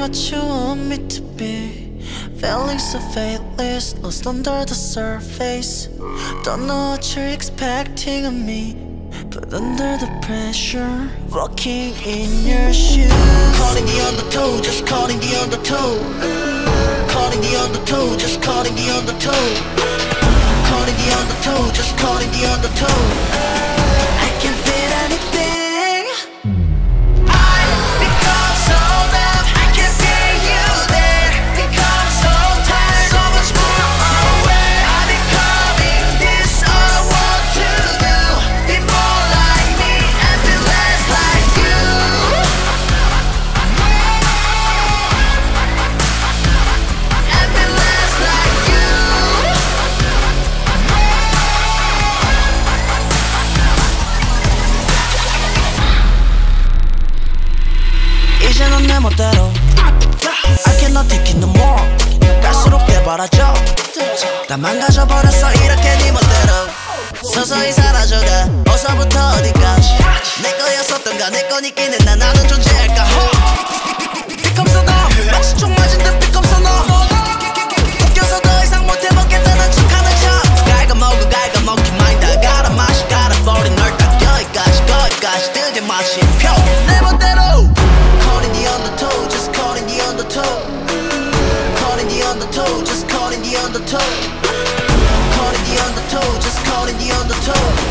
what you want me to be. Feeling so faithless, lost under the surface. Don't know what you're expecting of me, but under the pressure, walking in your shoes. Calling the undertow, just calling the undertow. Calling the undertow, just calling the undertow. Calling the undertow, just calling the undertow. I can feel anything. I become so numb, I can feel you there. Become so tired, so much more aware. I'm becoming this, all I want to do. Be more like me and be less like you. And be less like you. 이제 넌 내 멋대로 I cannot take it no more. 갈수록 깨발아져 다 망가져버렸어 이렇게 네 멋대로. 서서히 사라져가 어서부터 어디까지 내 거였었던가 내 거니끼는 나는 존재할까. Become so numb 마치 총 맞은 듯 become so numb. 웃겨서 더 이상 못해먹겠다는 척하는 척. 갉아먹긴 많이 다 갈아 마시 갈아버린 널 딱 거기까지 뜨지 마시 펴 내 멋대로. Calling the undertow, just calling the undertow. Calling the undertow, just calling the undertow. Calling the undertow, just calling the undertow.